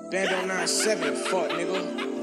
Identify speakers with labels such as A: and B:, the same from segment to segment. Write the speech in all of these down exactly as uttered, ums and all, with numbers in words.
A: Bando nine seven, fuck nigga.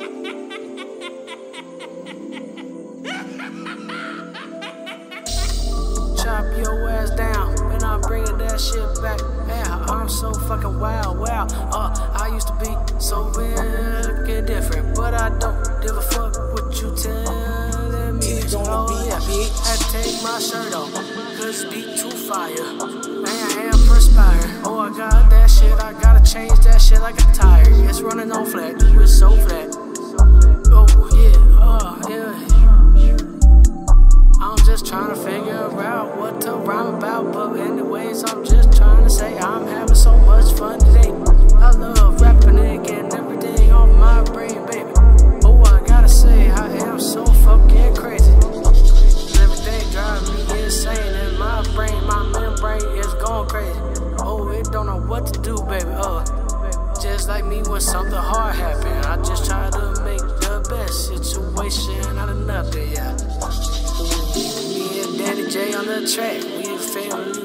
B: Chop your ass down, and I'm bringing that shit back. Yeah, I'm so fucking wild, wow. Uh, I used to be so fucking different, but I don't give a fuck what you telling me. Oh yeah, had to take my shirt off, cause it's beat too fire. Man, I am perspiring. Oh, I got that shit, I gotta change that shit like a tire. It's running on flat, it's so flat. Oh yeah, oh yeah. I'm just trying to figure out what to rhyme about, but anyways, I'm just trying to say I'm having so much fun today. I love rapping and getting everything off my brain, baby. Oh, I gotta say, I am so fucking crazy. Everything drives me insane in my brain, my membrane is going crazy. Oh, it don't know what to do, baby. Uh, just like me when something hard happened, I just try to make the best situation out of nothing, yeah. Me and Daddy J on the track, we a family.